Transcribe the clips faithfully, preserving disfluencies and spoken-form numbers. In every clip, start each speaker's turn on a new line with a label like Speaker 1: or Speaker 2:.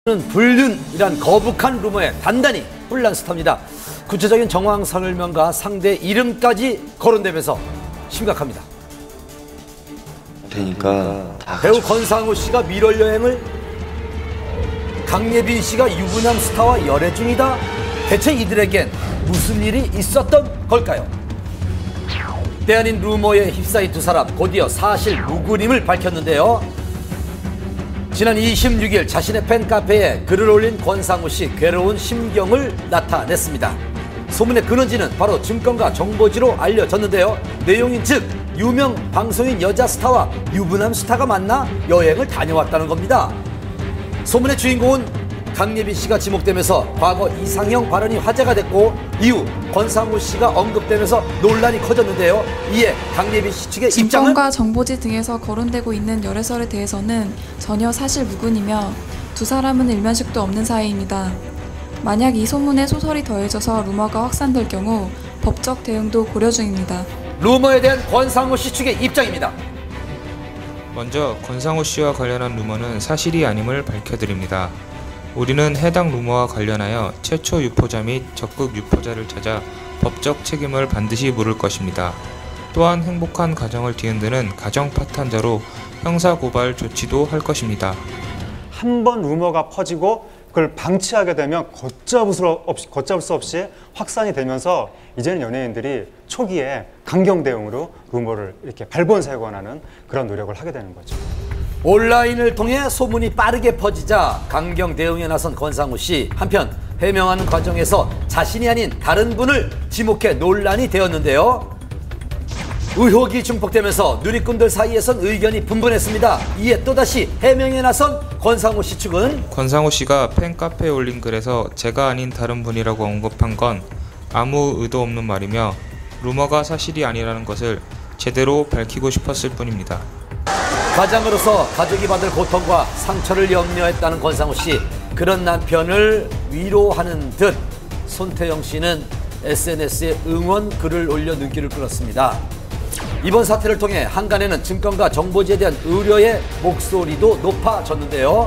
Speaker 1: 는 불륜이란 거북한 루머에 단단히 혼란 스타입니다. 구체적인 정황 설명과 상대 이름까지 거론되면서 심각합니다.
Speaker 2: 그러니까
Speaker 1: 배우 권상우 씨가 밀월 여행을, 강예빈 씨가 유부남 스타와 열애 중이다. 대체 이들에겐 무슨 일이 있었던 걸까요? 때 아닌 루머에 휩싸인 두 사람 곧이어 사실 무근임을 밝혔는데요. 지난 이십육 일 자신의 팬카페에 글을 올린 권상우 씨 괴로운 심경을 나타냈습니다. 소문의 근원지는 바로 증권가 정보지로 알려졌는데요. 내용인 즉 유명 방송인 여자 스타와 유부남 스타가 만나 여행을 다녀왔다는 겁니다. 소문의 주인공은 강예빈 씨가 지목되면서 과거 이상형 발언이 화제가 됐고 이후 권상우 씨가 언급되면서 논란이 커졌는데요. 이에 강예빈 씨 측의 입장은
Speaker 3: 증권가 정보지 등에서 거론되고 있는 열애설에 대해서는 전혀 사실 무근이며 두 사람은 일면식도 없는 사이입니다. 만약 이 소문에 소설이 더해져서 루머가 확산될 경우 법적 대응도 고려 중입니다.
Speaker 1: 루머에 대한 권상우 씨 측의 입장입니다.
Speaker 4: 먼저 권상우 씨와 관련한 루머는 사실이 아님을 밝혀드립니다. 우리는 해당 루머와 관련하여 최초 유포자 및 적극 유포자를 찾아 법적 책임을 반드시 물을 것입니다. 또한 행복한 가정을 뒤흔드는 가정 파탄자로 형사고발 조치도 할 것입니다.
Speaker 5: 한 번 루머가 퍼지고 그걸 방치하게 되면 걷잡을 수 없이, 걷잡을 수 없이 확산이 되면서 이제는 연예인들이 초기에 강경 대응으로 루머를 이렇게 발본색원하는 그런 노력을 하게 되는 거죠.
Speaker 1: 온라인을 통해 소문이 빠르게 퍼지자 강경 대응에 나선 권상우 씨. 한편 해명하는 과정에서 자신이 아닌 다른 분을 지목해 논란이 되었는데요. 의혹이 증폭되면서 누리꾼들 사이에선 의견이 분분했습니다. 이에 또다시 해명에 나선 권상우 씨 측은
Speaker 4: 권상우 씨가 팬카페에 올린 글에서 제가 아닌 다른 분이라고 언급한 건 아무 의도 없는 말이며 루머가 사실이 아니라는 것을 제대로 밝히고 싶었을 뿐입니다.
Speaker 1: 가장으로서 가족이 받을 고통과 상처를 염려했다는 권상우 씨. 그런 남편을 위로하는 듯 손태영 씨는 에스엔에스에 응원 글을 올려 눈길을 끌었습니다. 이번 사태를 통해 한간에는 증권가 정보지에 대한 우려의 목소리도 높아졌는데요.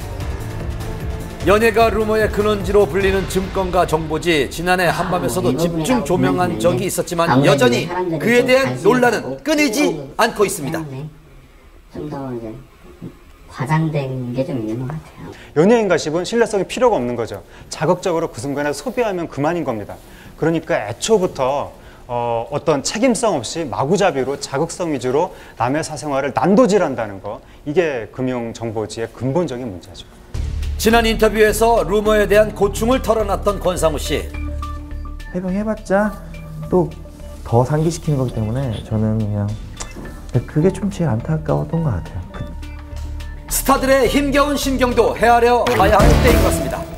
Speaker 1: 연예가 루머의 근원지로 불리는 증권가 정보지, 지난해 한밤에서도 집중 조명한 적이 있었지만 여전히 그에 대한 논란은 끊이지 않고 있습니다.
Speaker 6: 좀 더 이제 과장된 게 좀 있는 것 같아요.
Speaker 5: 연예인 가십은 신뢰성이 필요가 없는 거죠. 자극적으로 그 순간에 소비하면 그만인 겁니다. 그러니까 애초부터 어, 어떤 책임성 없이 마구잡이로 자극성 위주로 남의 사생활을 난도질한다는 거, 이게 금융정보지의 근본적인 문제죠.
Speaker 1: 지난 인터뷰에서 루머에 대한 고충을 털어놨던 권상우 씨.
Speaker 7: 해명해봤자 또 더 상기시키는 거기 때문에 저는 그냥 그게 좀 제일 안타까웠던 것 같아요.
Speaker 1: 스타들의 힘겨운 심경도 헤아려 봐야 할 때인 것 같습니다.